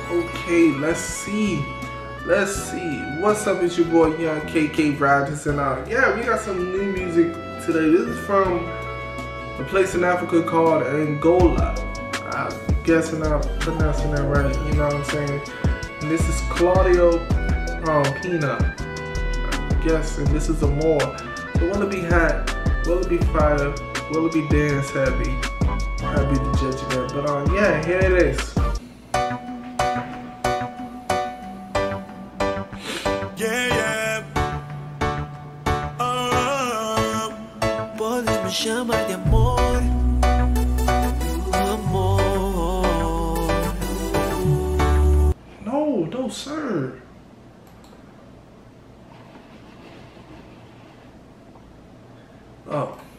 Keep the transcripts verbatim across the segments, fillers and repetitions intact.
Okay, let's see. Let's see. What's up? It's your boy Young K K Rogers, and uh, yeah, we got some new music today. This is from a place in Africa called Angola. I'm guessing I'm pronouncing that right. You know what I'm saying? And this is Claudio um, Pina. I'm guessing this is a more. So will it be hot? Will it be fire? Will it be dance heavy? I'll be the judge of that. But um, yeah, here it is. Me chama de amor, amor. No, no, sir. Oh.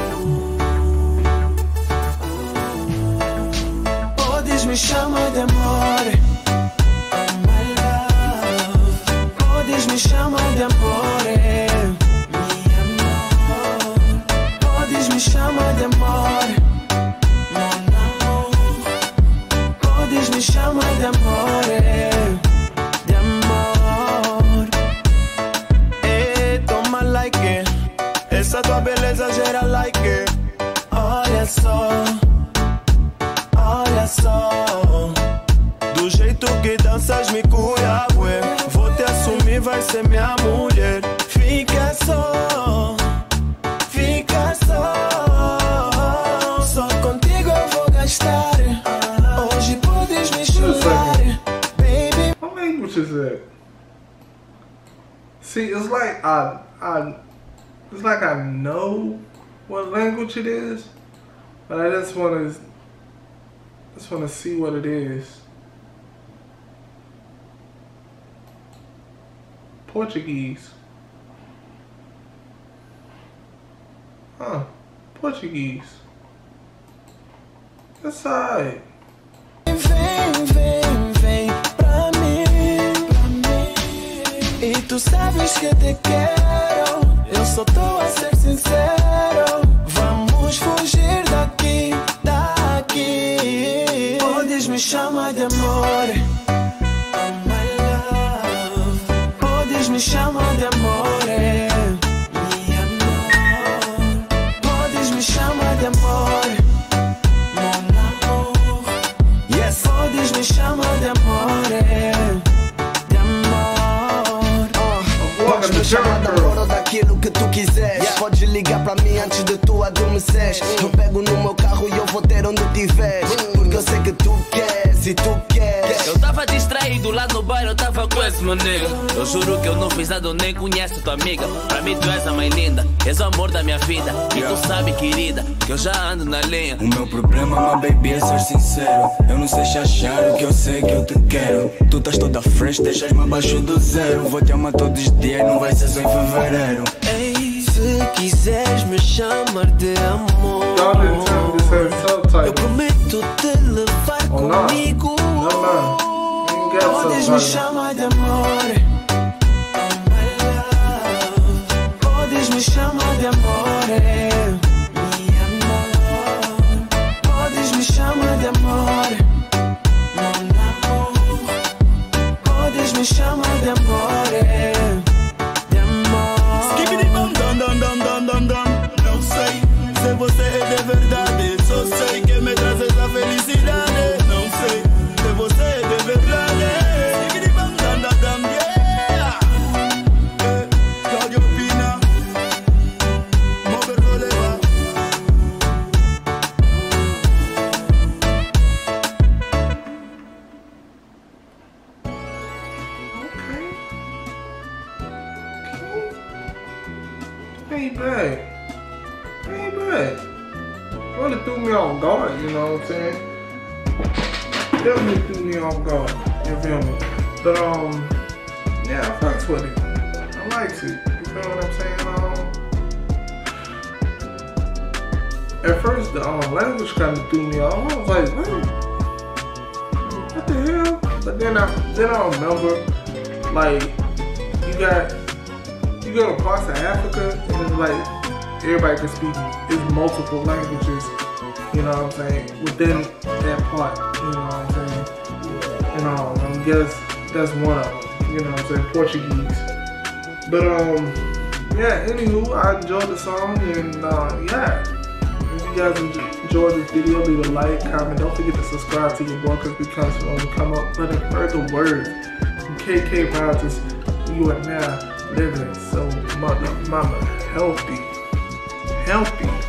Podes me chamar de amor, my love. Podes me chamar de amor. Me chama de amor, mon amour. Podes me chamar de amor, de amor. Eh, toma like, essa tua beleza gera like. Olha só, olha só. Do jeito que danças me cura, ué. Vou te assumir, vai ser minha mulher. Fica só. Fica só, só contigo eu vou gastar. Hoje podes me chorar, baby. What language is that? See, it's like I, I, it's like I know what language it is, but I just want to, just want to see what it is. Portuguese. Huh, Portuguese. That's alright. Vem, vem, vem pra mim, pra mim. E tu sabes que te quero. Eu só tô a ser sincero. Vamos fugir daqui, daqui. Podes me chamar de amor, my love. Podes me chamar de amor. Me chama de amor, mon amour. Yes, podes me chama de amor, de amor. uh, Podes me chamar de amor ou daquilo que tu quiseres. Yeah. Pode ligar pra mim antes de tu adormeceres. mm. Eu pego no meu carro e eu vou ter onde tiveres. mm. Porque eu sei que tu queres e tu queres. Eu tava distraído lá no bairro, eu tava com esse meu nega. Eu juro que eu não fiz nada, eu nem conheço tua amiga. Pra mim tu és a mãe linda, és o amor da minha vida. E tu sabe, querida, que eu já ando na linha. O meu problema, my baby, é ser sincero. Eu não sei se achar o que eu sei que eu te quero. Tu estás toda fresh, deixas-me abaixo do zero. Vou te amar todos os dias, não vai ser só em fevereiro. Ei, se quiseres me chamar de amor, eu prometo te levar oh, comigo. No, no. Podes me chamar de amor, my love. Podes me chamar de amor, mi amor. Podes me chamar de amor, mon amour. Podes me chamar de amor, de amor. Skibidi-bam, dam, dam, dam, dam, dam, dam. Não sei se você é de verdade. Só sei que me trazes a felicidade. Não sei se você é de verdade. Skibidi-bam, dam, dam, dam, yeah. Eh, Claudio Pina, Mover Roleva. Ain't bad. Ain't bad. Well, it threw me off guard, you know what I'm saying? Definitely threw me off guard, you feel me? But, um, yeah, I fucks with it. I likes it, you feel what I'm saying? Um, at first, the um, language kind of threw me off. I was like, what? What the hell? But then I, then I remember, like, you got, you go to parts of Africa, and it's like, everybody can speak, it's multiple languages, you know what I'm saying, within that part, you know what I'm saying. And Um, I guess that's one of them. You know what I'm saying? Portuguese. But um, yeah. Anywho, I enjoyed the song, and uh, yeah. If you guys enjoyed this video, leave a like, comment. Don't forget to subscribe to your boy, because we constantly come up with further words. K K Vibes is, you are now living so mother, mama, healthy, healthy.